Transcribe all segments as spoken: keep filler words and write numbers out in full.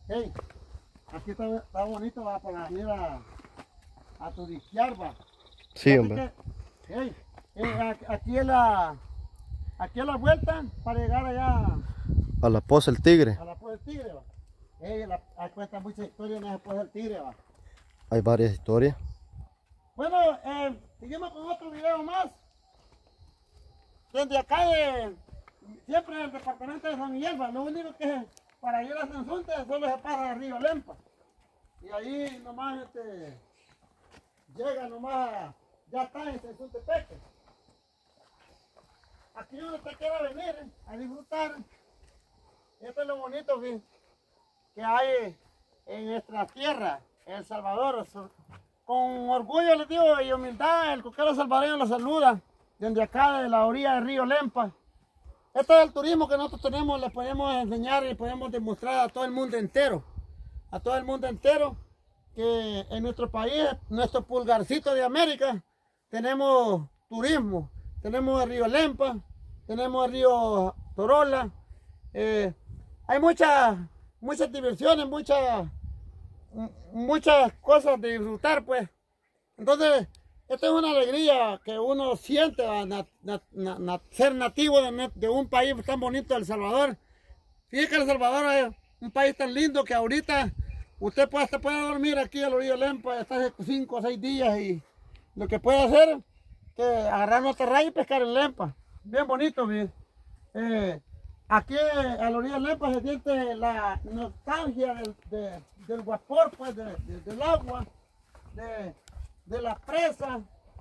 Hey, aquí está, está bonito, va, para venir a, a turistear, va. Sí, Así hombre. que, hey, eh, aquí es la, aquí es la vuelta para llegar allá A la Poza del Tigre. a la Poza del Tigre, va. Hey, la, ahí cuenta muchas historias en la Poza del Tigre, va. Hay varias historias. Bueno, eh, seguimos con otro video más. Desde acá de, siempre del departamento de San Miguel, va. Lo único que para ir a Sensunte solo se pasa al río Lempa. Y ahí nomás este, llega nomás, ya está en Sensuntepeque. Aquí donde usted quiera venir eh, a disfrutar. Esto es lo bonito que, que hay en nuestra tierra, El Salvador. Con orgullo les digo y humildad, el coquero salvadoreño los saluda desde acá de la orilla del río Lempa. Este es el turismo que nosotros tenemos, les podemos enseñar y podemos demostrar a todo el mundo entero, a todo el mundo entero, que en nuestro país, nuestro pulgarcito de América, tenemos turismo, tenemos el río Lempa, tenemos el río Torola, eh, hay muchas, muchas diversiones, muchas, muchas cosas de disfrutar, pues. Entonces, esta es una alegría que uno siente a na, na, na, na, ser nativo de, de un país tan bonito, El Salvador. Fíjate que El Salvador es un país tan lindo que ahorita usted puede, se puede dormir aquí a la orilla de Lempa, estar cinco o seis días y lo que puede hacer es que agarrar nuestra raya y pescar en Lempa. Bien bonito, bien. Eh, aquí a la orilla de Lempa se siente la nostalgia del, de, del vapor, pues, de, de, del agua, de, de la presa.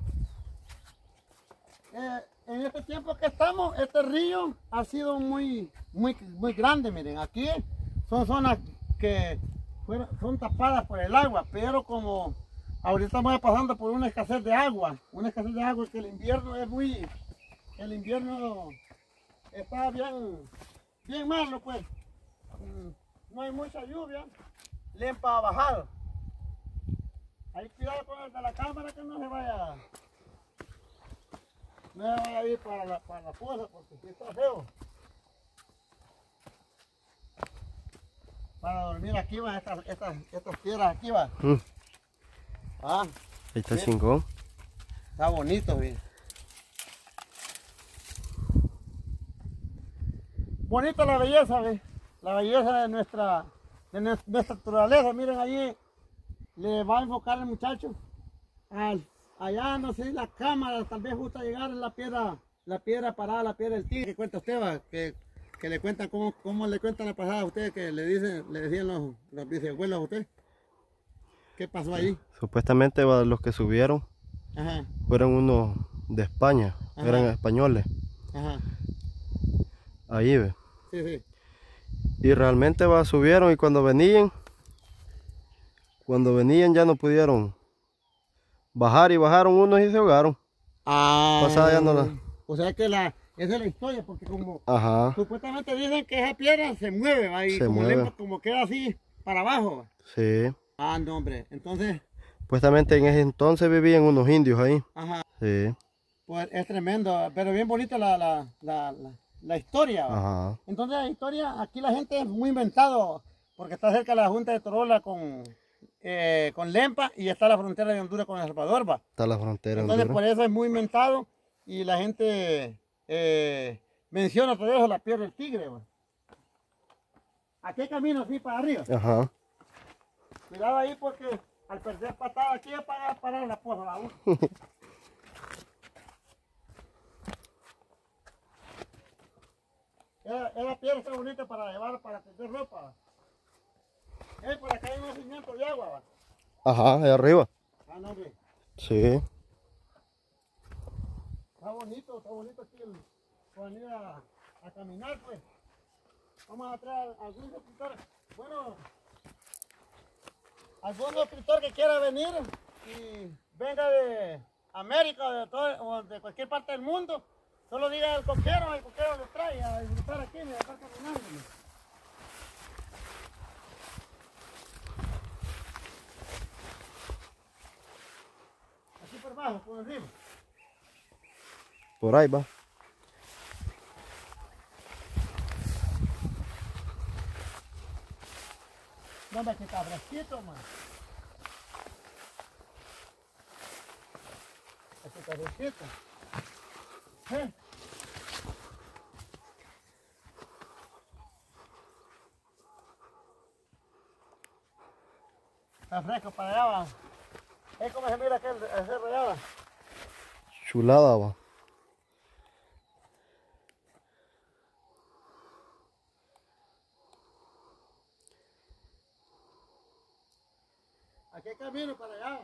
Eh, en este tiempo que estamos, este río ha sido muy, muy, muy grande. Miren, aquí son zonas que fueron, son tapadas por el agua, pero como ahorita estamos pasando por una escasez de agua, una escasez de agua que el invierno es muy, el invierno está bien, bien malo, pues. No hay mucha lluvia, Lempa ha bajado. Ahí cuidado con el de la cámara que no se vaya, no se vaya a ir para la, para la poza porque si está feo. Para dormir aquí va, estas, estas, estas piedras aquí va. Mm. Ah, Ahí está el bien. cinco. Está bonito, bien. Bonita la belleza, ¿ve? La belleza de nuestra, de nuestra naturaleza. Miren allí, le va a enfocar el muchacho. Al, allá, no sé, la cámara, tal vez justo llegar en la piedra, la piedra parada, la piedra del tigre. ¿Qué cuenta usted, va? Que, que le cuenta, cómo, cómo le cuentan la pasada a usted, que le dicen, le decían los, los bisabuelos a usted. ¿Qué pasó allí? Supuestamente va, los que subieron Ajá, fueron unos de España, Ajá. eran españoles. ajá, Ahí ve. sí, sí. Y realmente va, subieron y cuando venían, cuando venían ya no pudieron bajar y bajaron unos y se ahogaron. Ah, Pasada ya no la... o sea que la, esa es la historia, porque como Ajá, supuestamente dicen que esa piedra se mueve, ¿va? Y Se como, mueve. le- como queda así para abajo, ¿va? sí. Ah, no, hombre, entonces, Supuestamente en ese entonces vivían unos indios ahí. ajá, Sí, pues es tremendo, pero bien bonita la, la, la, la, la historia, ¿va? ajá. Entonces la historia, aquí la gente es muy inventado, porque está cerca de la Junta de Torola con, eh, con Lempa y está la frontera de Honduras con El Salvador, ¿va? Está la frontera. Entonces por Honduras. eso es muy inventado y la gente eh, menciona todo eso, la piedra del tigre, ¿va? Aquí hay camino así para arriba. Ajá. Cuidado ahí porque al perder patada aquí es para parar la poza, ¿va? Esa, esa piedra está bonita para llevar, para tender ropa, ¿va? Eh, por acá hay un nacimiento de agua, ¿va? Ajá, ahí arriba. Ah, no, hombre. Sí. Está bonito, está bonito aquí el, para venir a, a caminar, pues. Vamos a traer a algún escritor. Bueno, algún escritor que quiera venir y venga de América o de, todo, o de cualquier parte del mundo, solo diga al coquero, el coquero lo trae a disfrutar aquí, me está caminando. Así por abajo, por arriba. Por ahí va. No me quita fresquito, man. Aquí está fresquito. ¿Eh? Está fresco para allá, va. Es como se mira aquel el cerro allá, va. Chulada, va. Aquí hay camino para allá.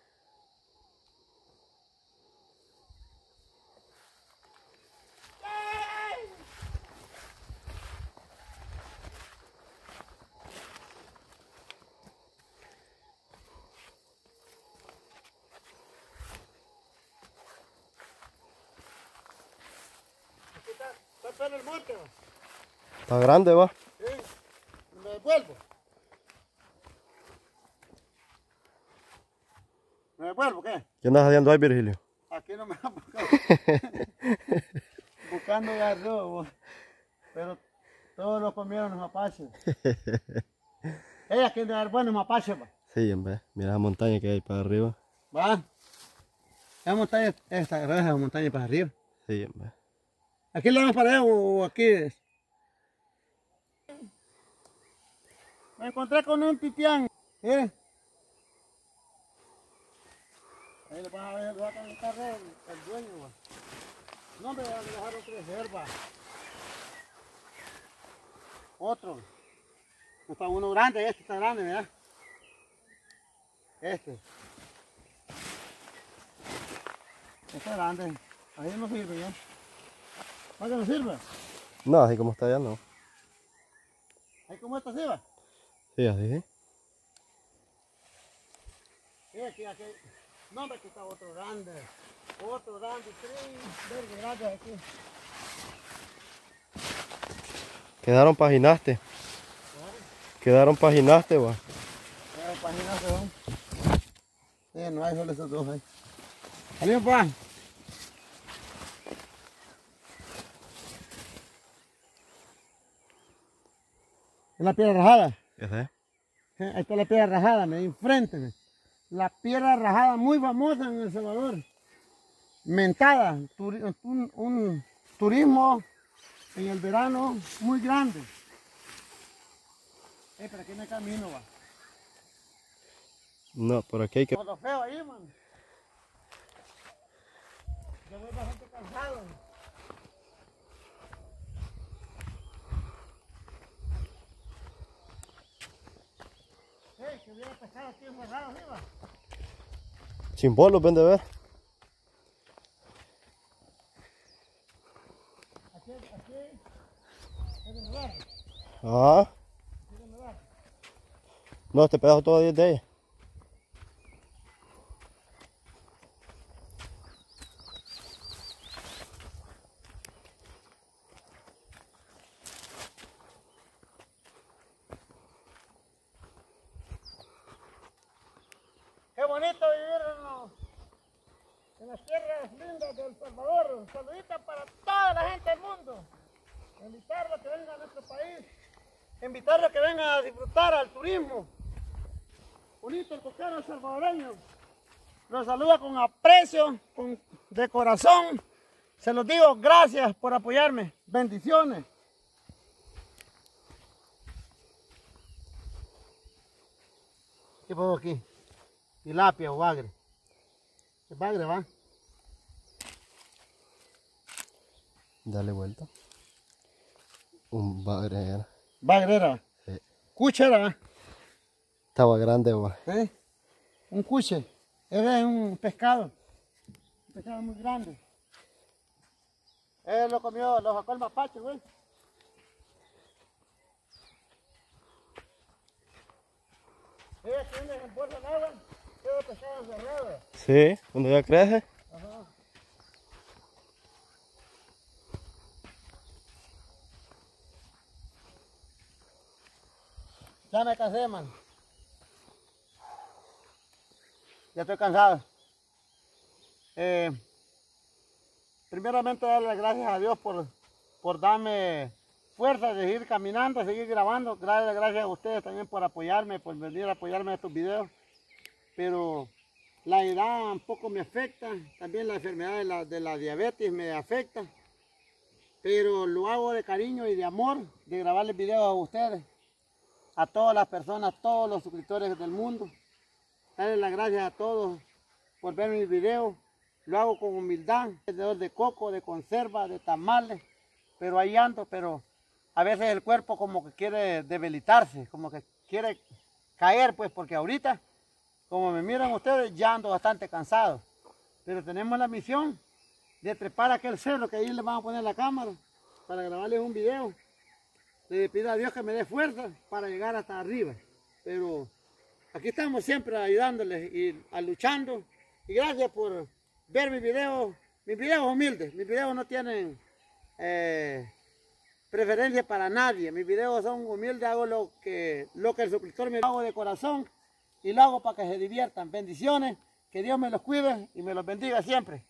Aquí está, está todo en el monte, va. Está grande, va. Sí, me devuelvo. ¿Me devuelvo qué? ¿Qué andas haciendo ahí, Virgilio? Aquí no me han buscado. Buscando garrobo. Pero todos los comieron los mapaches. Ella quiere dar buenos mapaches, va. Sí, en vez. Mira la montaña que hay para arriba. Va. Esa montaña, esta, esa montaña para arriba. Sí, en vez. ¿Aquí le vamos para allá o aquí? Me encontré con un titián. Miren. Ahí le van a ver, le va a cantar el, el dueño, va. No me dejaron crecer, va. Otro. Está uno grande, este está grande, ¿verdad? Este. Este es grande. Ahí no sirve ya. ¿Para qué no sirve? No, así como está allá, no. Ahí como esta sirve. Sí, así, sí. Sí, aquí, aquí. No, aquí está otro grande. Otro grande, tres verdes grandes aquí. Quedaron paginaste. Quedaron paginaste, va. Eh, páginas se van. Sí, no hay solo esos dos ahí. Salimos, pa. Es la piedra rajada. ¿Qué es? Eh, Ahí está la piedra rajada, me enfrente. Me. La piedra rajada muy famosa en El Salvador. Mentada. Turi un, un turismo en el verano muy grande. Eh, pero aquí no hay camino, va. No, por aquí hay que... Todo feo ahí, man. Yo voy bastante cansado. Hey, que hubiera pescado aquí encerrado arriba. Chimbolos, ven de ver. Aquí, aquí, es el lugar. Ah. Aquí es el lugar. No, este pedazo todavía es de ella. Qué bonito vivir en, los, en las tierras lindas de El Salvador. Saludita para toda la gente del mundo. Invitarlos a que vengan a nuestro país. Invitarlos a que vengan a disfrutar al turismo. Bonito el coquero salvadoreño. Los saluda con aprecio, con, de corazón. Se los digo, gracias por apoyarme. Bendiciones. ¿Qué pongo aquí? Tilapia o bagre. ¿Es bagre, va? Dale vuelta. Un bagre era. Bagre era. Sí. Cuche era, ¿va? Estaba grande, va. ¿Eh? Un cuche. Era un pescado. Un pescado muy grande. Él lo comió, lo sacó el mapache, güey. Ella tiene en bolsa de agua, todo pescado encerrado. Sí, cuando ya crece. Ajá. Ya me cansé, man. Ya estoy cansado. Eh, primeramente darle las gracias a Dios por, por darme fuerza de seguir caminando, seguir grabando. Gracias, gracias a ustedes también por apoyarme, por venir a apoyarme en estos videos. Pero la edad un poco me afecta, también la enfermedad de la, de la diabetes me afecta. Pero lo hago de cariño y de amor, de grabarles videos a ustedes, a todas las personas, todos los suscriptores del mundo. Darles las gracias a todos por ver mis videos. Lo hago con humildad, vendedor de coco, de conserva, de tamales, pero ahí ando, pero a veces el cuerpo como que quiere debilitarse, como que quiere caer, pues, porque ahorita, como me miran ustedes, ya ando bastante cansado. Pero tenemos la misión de trepar aquel cerro que ahí les vamos a poner la cámara para grabarles un video. Le pido a Dios que me dé fuerza para llegar hasta arriba. Pero aquí estamos siempre ayudándoles y a luchando. Y gracias por ver mis videos, mis videos humildes. Mis videos no tienen eh, preferencia para nadie. Mis videos son humildes, hago lo que, lo que el suscriptor me hago de corazón y lo hago para que se diviertan. Bendiciones, que Dios me los cuide y me los bendiga siempre.